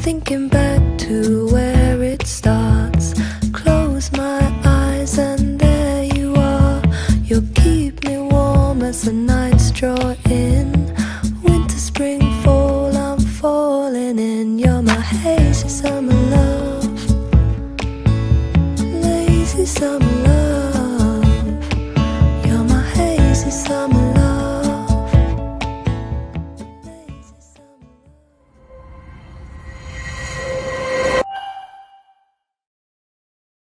thinking back to where it starts. Close my eyes and there you are. You'll keep me warm as the nights draw in. Winter, spring, fall, I'm falling in. You're my hazy summer love, lazy summer love.